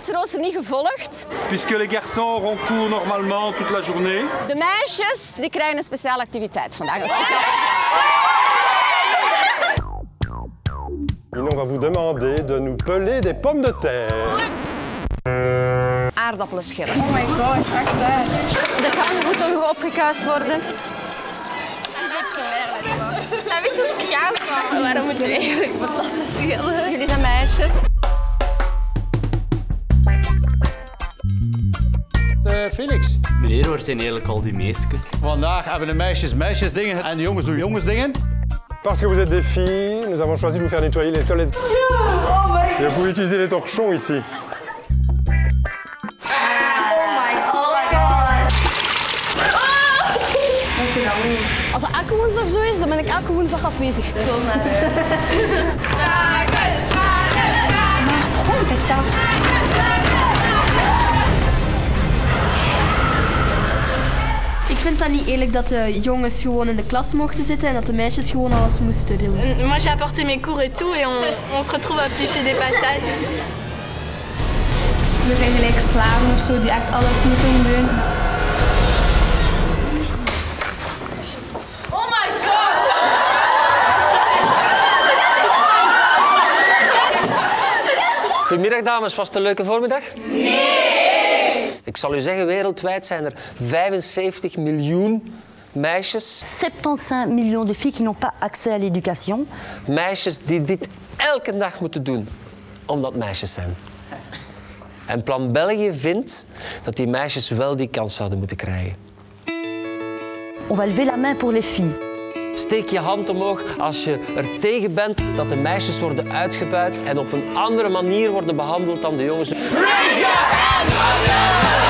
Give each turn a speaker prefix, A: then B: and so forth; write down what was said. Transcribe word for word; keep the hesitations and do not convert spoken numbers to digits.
A: lesrooster niet gevolgd.
B: Puisque les garçons auront cours normalement toute la journée.
A: De meisjes die krijgen een speciale activiteit vandaag. Een speciale...
C: On va vous demander de nous peler des pommes de terre.
A: Aardappelen schillen.
D: Oh my god, echt waar.
A: De gang moet toch nog opgekuist worden.
D: Dat weet je schaam.
A: Waarom moeten we eigenlijk wat laten schillen? Jullie zijn meisjes.
E: Uh, Felix.
F: Meneer, waar zijn eigenlijk al die meisjes?
E: Vandaag hebben de meisjes meisjesdingen en de jongens doen jongensdingen.
C: Parce que vous êtes des filles, nous avons choisi de vous faire nettoyer les toilettes. Oh my God. Et vous pouvez utiliser les torchons ici.
A: Als het elke woensdag zo is, dan ben ik elke woensdag afwezig. Kom maar.
G: Ik vind dat niet eerlijk dat de jongens gewoon in de klas mochten zitten en dat de meisjes gewoon alles moesten doen.
D: Moi j'ai apporté mes cours et tout et on, on se retrouve à pêcher des patates.
G: We zijn gelijk slaven of zo die echt alles moeten doen.
D: Oh my god!
H: Goedemiddag dames, was het een leuke voormiddag? Nee! Ik zal u zeggen, wereldwijd zijn er vijfenzeventig miljoen meisjes.
I: zevenenzeventig millions de filles qui n'ont pas accès à l'éducation.
H: Meisjes die dit elke dag moeten doen, omdat meisjes zijn. En Plan België vindt dat die meisjes wel die kans zouden moeten krijgen.
I: On va lever la main pour les filles.
H: Steek je hand omhoog als je er tegen bent dat de meisjes worden uitgebuit en op een andere manier worden behandeld dan de jongens. Raise your hands!